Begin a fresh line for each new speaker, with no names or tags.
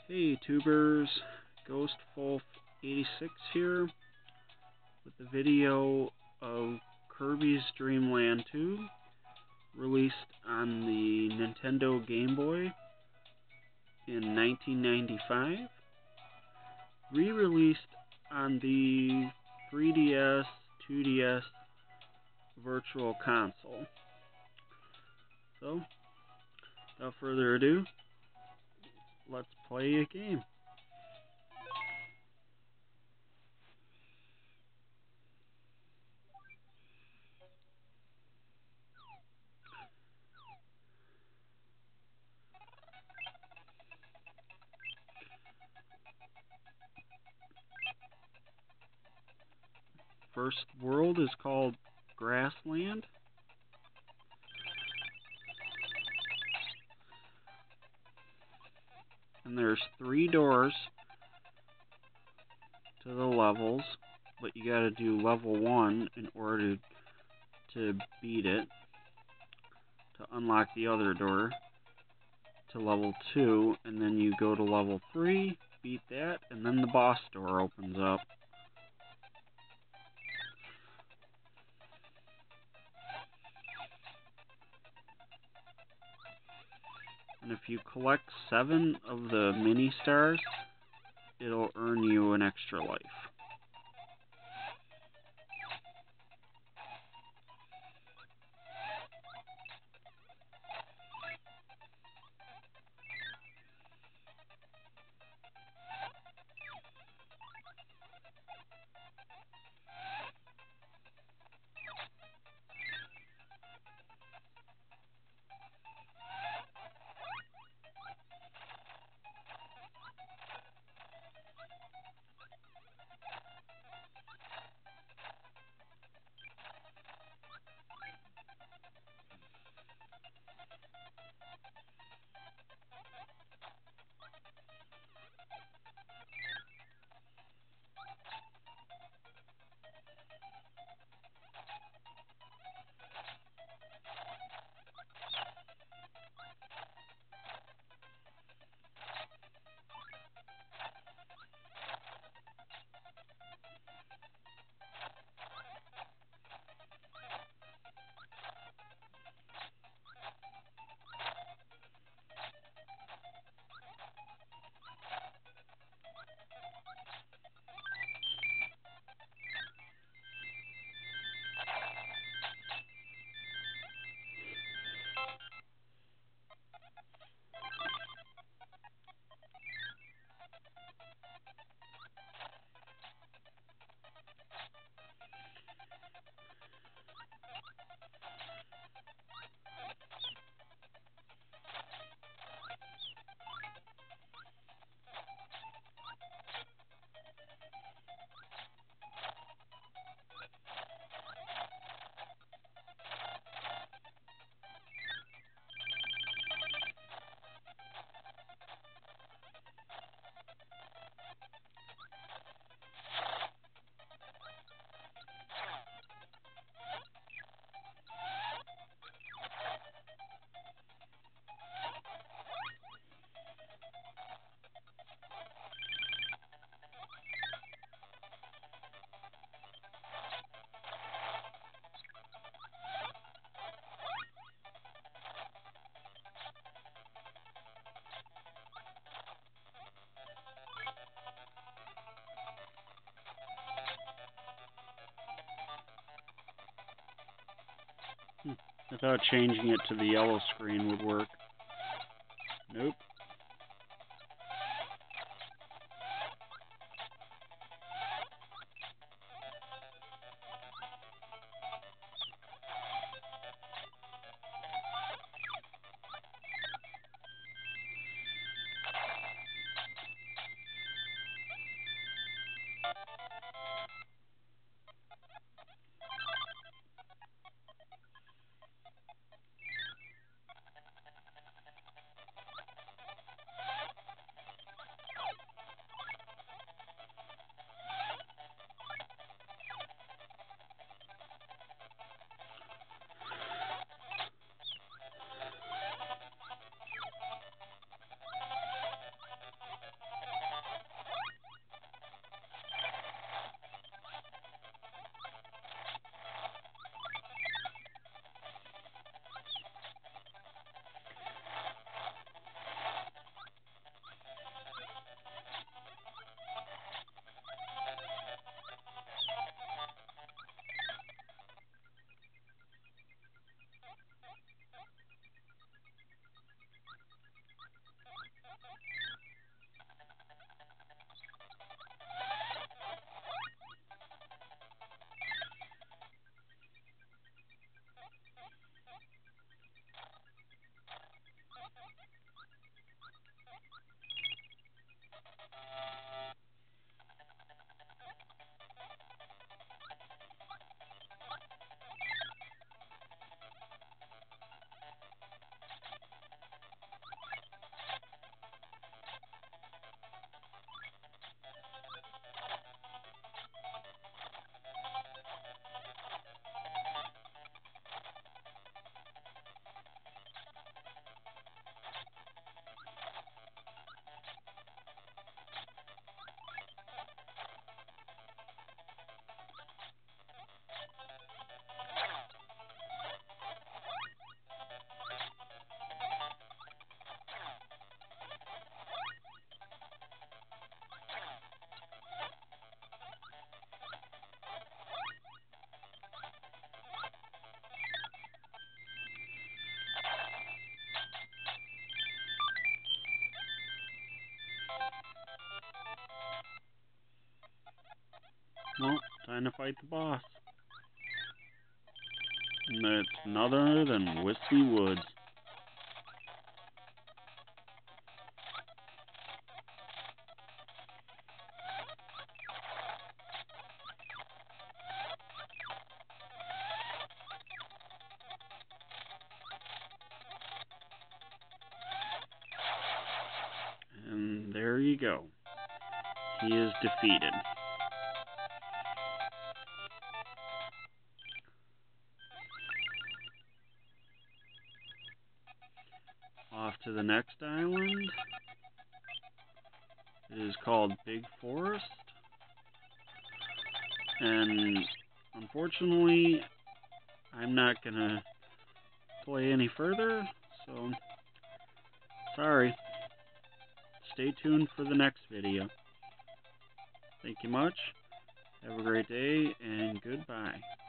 Hey tubers, GhostWolf86 here with a video of Kirby's Dreamland 2, released on the Nintendo Game Boy in 1995, re-released on the 3DS, 2DS Virtual Console. So, without further ado, let's play a game. First world is called Grassland. And there's 3 doors to the levels, but you gotta do level 1 in order to beat it, to unlock the other door to level 2, and then you go to level 3, beat that, and then the boss door opens up. And if you collect 7 of the mini stars, it'll earn you an extra life. I thought changing it to the yellow screen would work. Nope. time to fight the boss. And it's none other than Whiskey Woods. And there you go. He is defeated. Off to the next island. It is called Big Forest. And unfortunately, I'm not going to play any further, so sorry. Stay tuned for the next video. Thank you much. Have a great day, and goodbye.